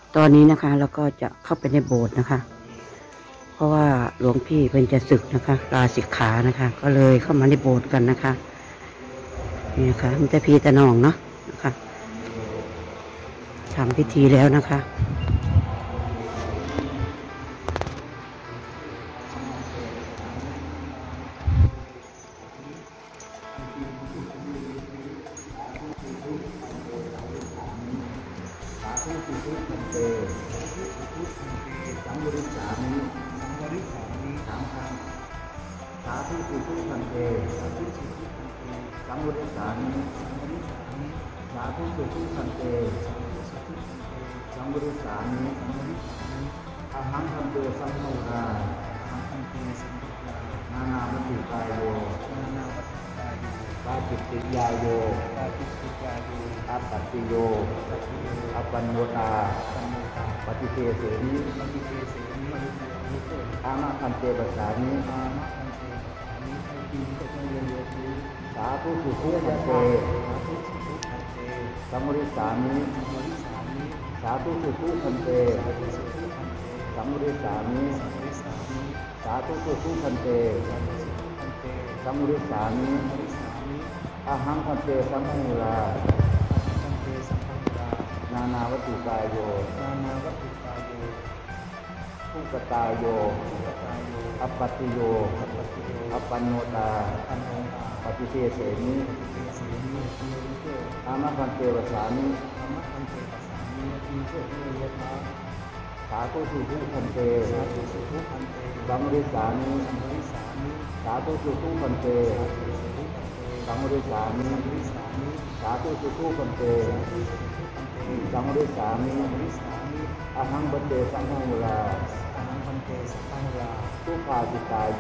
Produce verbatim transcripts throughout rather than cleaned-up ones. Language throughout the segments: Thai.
ตอนนี้นะคะเราก็จะเข้าไปในโบสถ์นะคะ เพราะว่าหลวงพี่เป็นจะศึกนะคะลาสิกขานะคะ ก็เลยเข้ามาในโบสถ์กันนะคะนี่นะคะมันจะพีตะนองเนาะนะคะทำพิธีแล้วนะคะสังวริสามิสังวริสามิสามครั้งสาธุสุทุพันเตสาธุสุทุพันเตสังวริสามิสังวริสามิสาธุสุทุพันเตสาธุสุทุพันเตสังวริสามิสังวริสามิอาหังพันเตสัมโนราอาหังพันเตสัมโนรานานาวัตถุกายโยนานาวัตถุกายโยปาจิตติยายโยปาจิตติยายโยอาปัตติโยปัตติโยอปันโนตาปันโนตาปฏิเทเสนิปฏิเทเสนิอามาคันเตปัสสานิอามาคันเตปัสสานิให้กินก็ต้องเรียนรู้สาธุสุทุพันเตสาธุสุทุพันเตสัมมริสามิสัมมริสามิสาธุสุทุพันเตสาธุสุทุพันเตสัมมริสามิสัมมริสามิสาธุสุทุพันเตสาธุสุทุพันเตสัมมริสามิสัมมริสามิอาหังคันเตสัมภูราคันเตสัมภูรานานาวัตถุกายโยนานาวัตถุกายโยทุกตายโยทุกตายโยอปัตติโยอปัตติโยอปันโนตาปันโนตาปฏิเทเสนิปฏิเทเสนิอามาคันเตปัสสามิอามาคันเตปัสสามิอินเทเยทาสาธุสุทุพันเตสาธุสุทุพันเตสัมมริสามิสัมมริสามิสาธุสุทุพันเตสาธุสุทุพันเตสัมมริสามิสัมมริสามิสาธุสุทุพันเตสัมมริสามิสัมมริสามิอาหังบันเตสัมภูราอาหังบันเตสัมภูราทุกขาจิตาย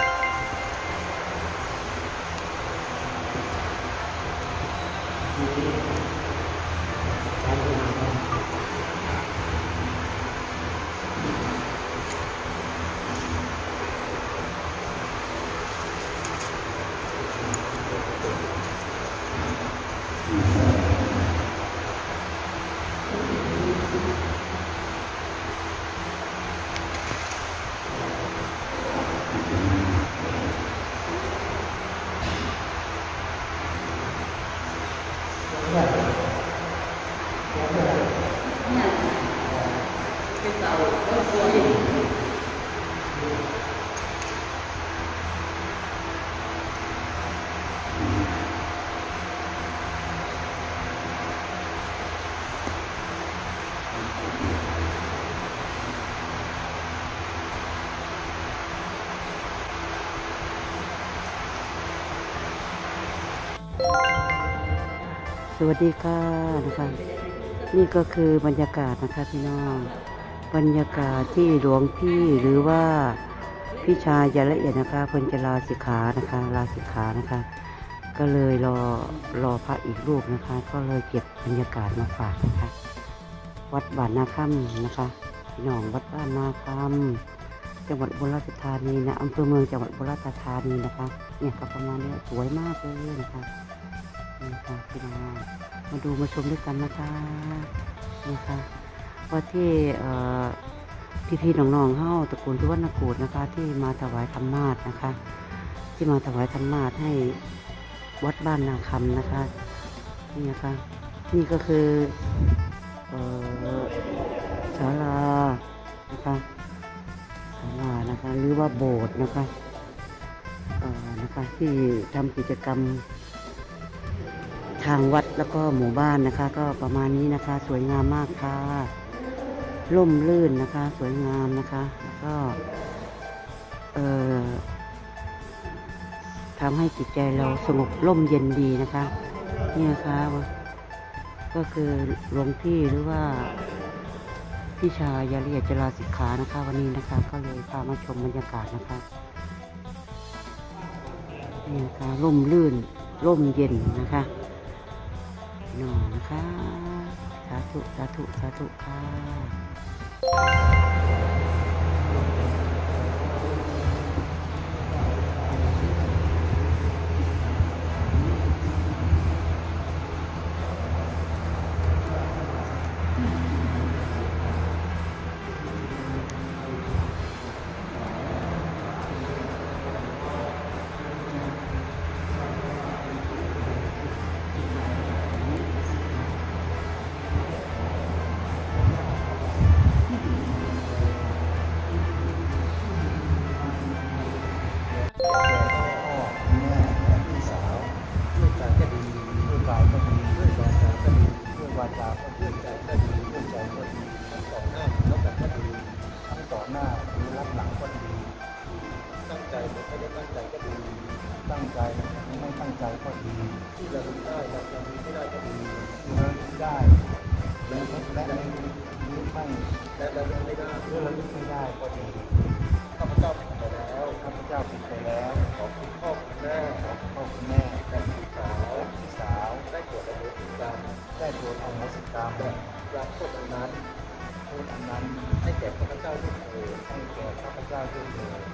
สวัสดีค่ะนะคะนี่ก็คือบรรยากาศนะคะพี่น้องบรรยากาศที่หลวงพี่หรือว่าพี่ชายยาละเอียดนะคะเพิ่นจะลาสิกขานะคะลาสิกขานะคะก็เลยรอรอพระอีกรูปนะคะ ก็เลยเก็บบรรยากาศมาฝากนะคะวัดบ้านนาค่ำนะคะพี่น้องวัดบ้านนาค่ำจังหวัดอุบลราชธานีนะอำเภอเมืองจังหวัดอุบลราชธานีนะคะเนี่ยก็ประมาณนี้สวยมากเลยนะคะนี่ค่ะพี่น้องมาดูมาชมด้วยกันนะคะนี่ค่ะว่าที่พี่พี่น้องๆเฮ้าตระกูลทุวรรณกูฏนะคะที่มาถวายธรรมาสนะคะที่มาถวายธรรมาสให้วัดบ้านนาคำนะคะนี่นะคะนี่ก็คือศาลานะคะศาลานะคะหรือว่าโบสถ์นะคะนะคะที่ทำกิจกรรมทางวัดแล้วก็หมู่บ้านนะคะก็ประมาณนี้นะคะสวยงามมากค่ะร่มรื่นนะคะสวยงามนะคะแล้วก็เอ่อทำให้จิตใจเราสงบร่มเย็นดีนะคะนี่นะคะก็คือหลวงพี่หรือว่าพี่ชายยาละเอียดจะลาสิกขานะคะวันนี้นะคะก็เลยพามาชมบรรยากาศนะคะนี่นะคะร่มรื่นร่มเย็นนะคะหนอนะคะสาธุสาธุสาธุค่ะไม่และระลึกไม่ได้เมื่อระลึกไม่ได้ก็ดีข้าพเจ้าผิดไปแล้วข้าพเจ้าผิดไปแล้วขอคุณพ่อคุณแม่ขอคุณพ่อคุณแม่และพี่สาวพี่สาวได้โปรดอโหสิกรรมได้โปรดอโหสิกรรมรับโทษอันนั้นโทษอันนั้นให้แก่ข้าพเจ้าด้วยเถิดให้แก่ข้าพเจ้าด้วยเถิด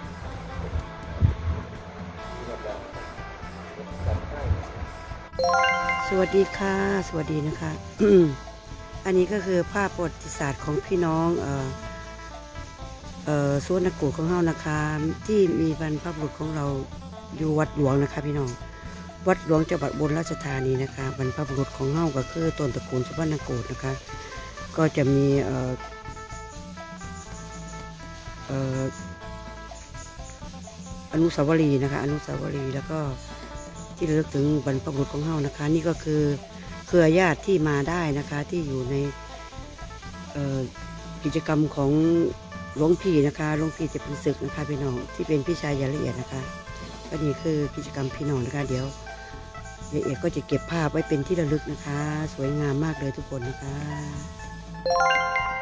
ที่เราจะจำได้สวัสดีค่ะสวัสดีนะคะ อันนี้ก็คือภาพประวัติศาสตร์ของพี่น้องเอ่อเอ่อส่วนนักกูของเฮานะคะที่มีบรรพบุรุษของเราอยู่วัดหลวงนะคะพี่น้องวัดหลวงจังหวัดอุบลราชธานีนะคะบรรพบุรุษของเฮาก็คือต้นตระกูลสุวรรณกูฏนะคะก็จะมีเอ่อเอ่ออนุสาวรีย์นะคะอนุสาวรีย์แล้วก็ที่ระลึกถึงบรรพบุรุษของเฮานะคะนี่ก็คือเครือญาติที่มาได้นะคะที่อยู่ในกิจกรรมของหลวงพี่นะคะหลวงพี่จะเป็นศึกนะคะพี่น้องที่เป็นพี่ชายยาละเอียดนะคะก็นี่คือกิจกรรมพี่น้องนะคะเดี๋ยวยายเอกก็จะเก็บภาพไว้เป็นที่ระลึกนะคะสวยงามมากเลยทุกคนนะคะ